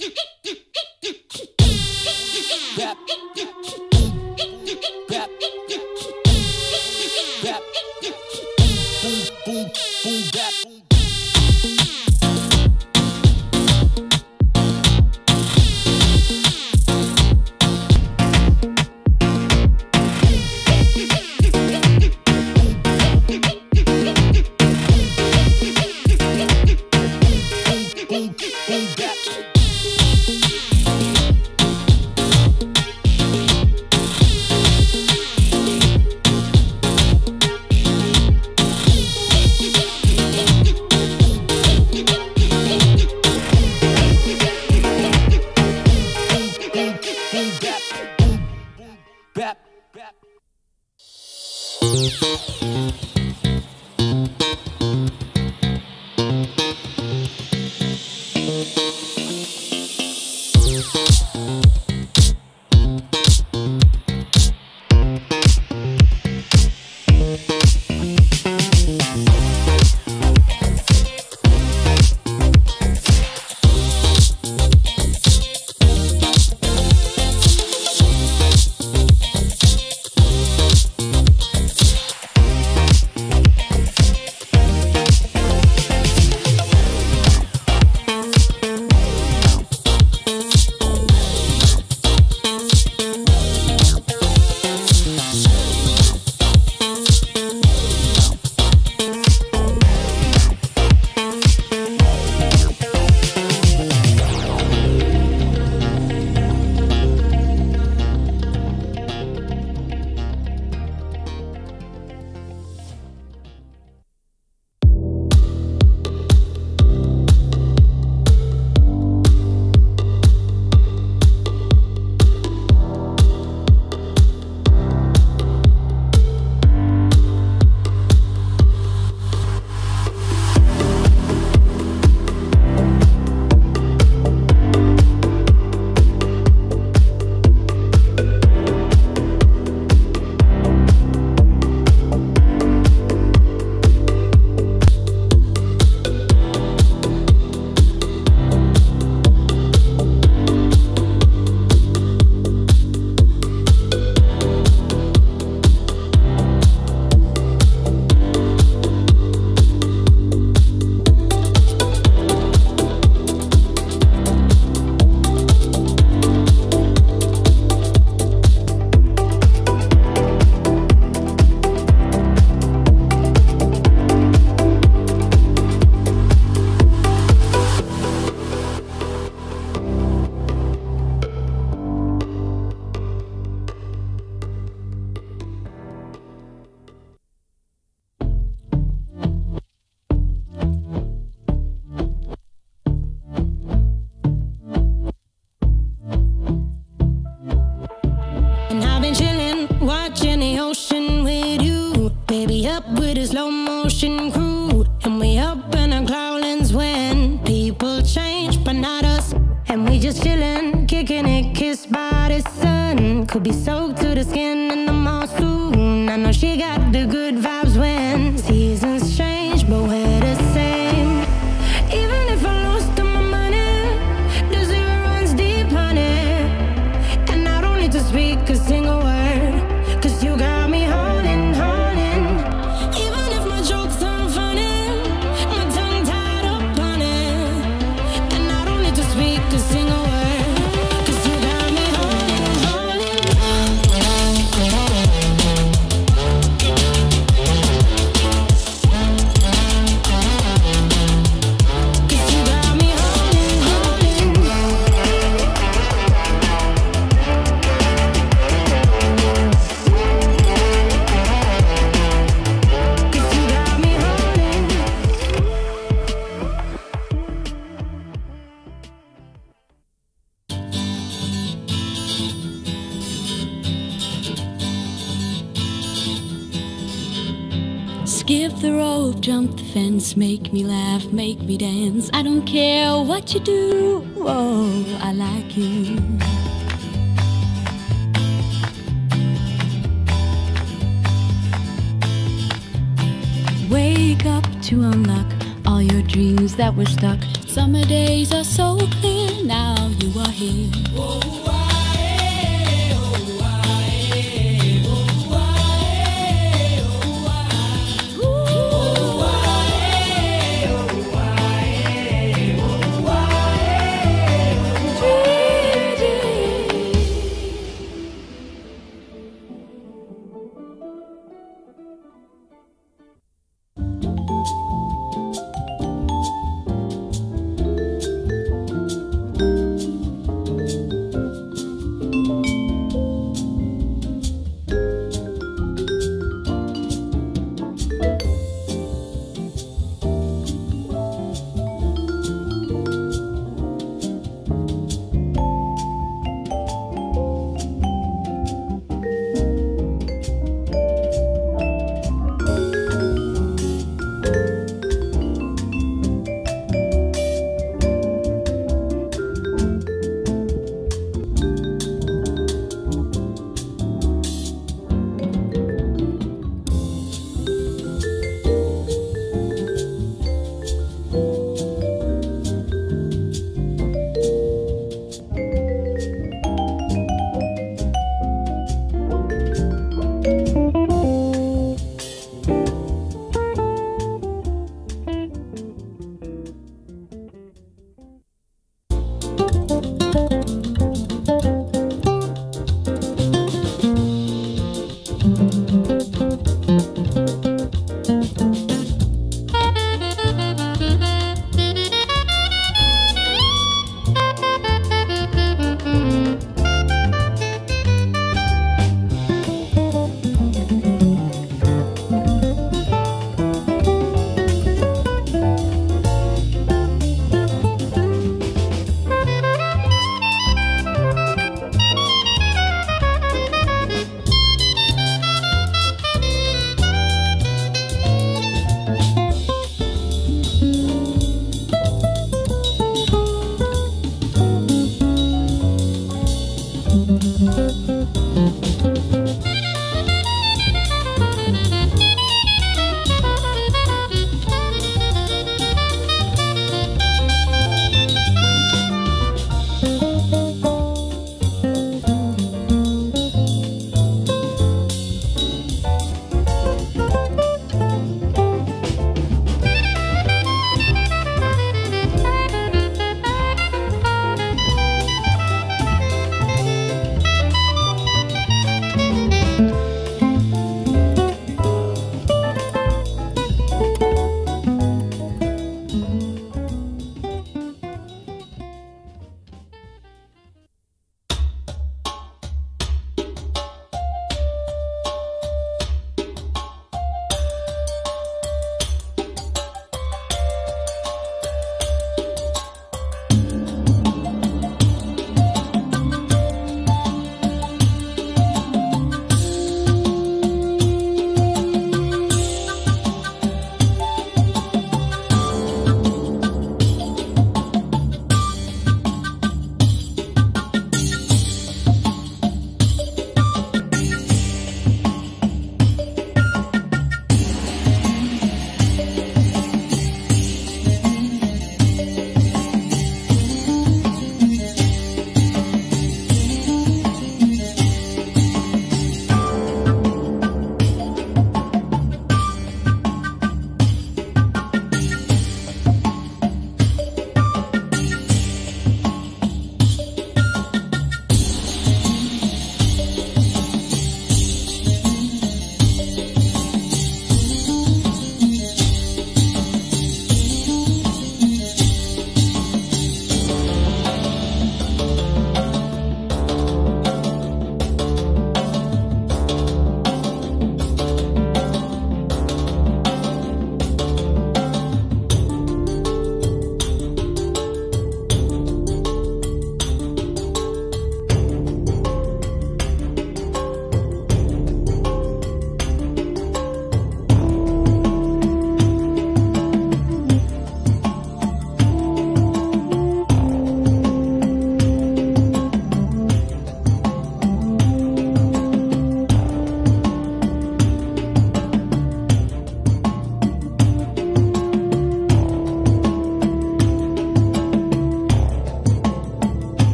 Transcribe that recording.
Could be soaked to the skin in the monsoon. I know she got the good vibes when seasons change, but we're the same. Even if I lost all my money, the zero runs deep, honey. And I don't need to speak a single word, 'cause you got me holding, holding. Even if my jokes aren't funny, my tongue tied up on it. And I don't need to speak a single word, 'cause you got me holding, holding. Skip the rope, jump the fence, make me laugh, make me dance. I don't care what you do, oh, I like you. Wake up to unlock all your dreams that were stuck. Summer days are so clear, now you are here.